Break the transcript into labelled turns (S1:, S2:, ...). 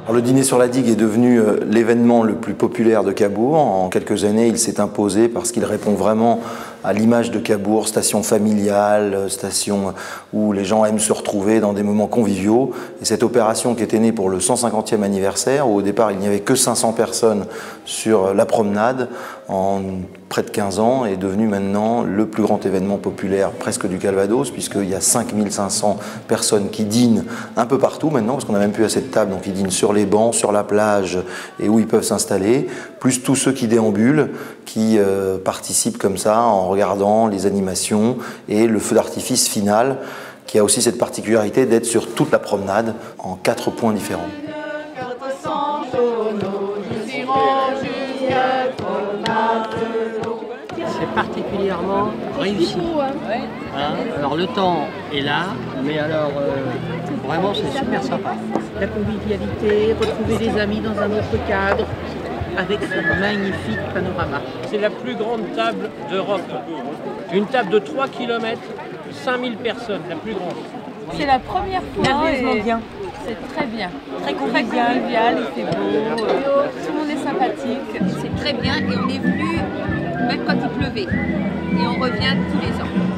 S1: Le dîner sur la digue est devenu l'événement le plus populaire de Cabourg. En quelques années, il s'est imposé parce qu'il répond vraiment à l'image de Cabourg, station familiale, station où les gens aiment se retrouver dans des moments conviviaux. Et cette opération qui était née pour le 150e anniversaire, où au départ il n'y avait que 500 personnes sur la promenade, en près de 15 ans, est devenu maintenant le plus grand événement populaire presque du Calvados, puisqu'il y a 5500 personnes qui dînent un peu partout maintenant, parce qu'on n'a même plus assez de tables, donc ils dînent sur les bancs, sur la plage et où ils peuvent s'installer, plus tous ceux qui déambulent, qui participent comme ça en regardant les animations et le feu d'artifice final, qui a aussi cette particularité d'être sur toute la promenade en 4 points différents.
S2: C'est particulièrement réussi. Hein, alors le temps est là, mais alors vraiment c'est super sympa.
S3: La convivialité, retrouver des amis dans un autre cadre, avec ce magnifique panorama.
S4: C'est la plus grande table d'Europe. Une table de 3 km, 5000 personnes, la plus grande.
S5: C'est la première fois.
S3: Merveilleusement bien.
S5: C'est très bien. Très convivial, il fait beau, tout le monde est sympathique.
S6: C'est très bien et on est venu même quand il pleuvait. Et on revient tous les ans.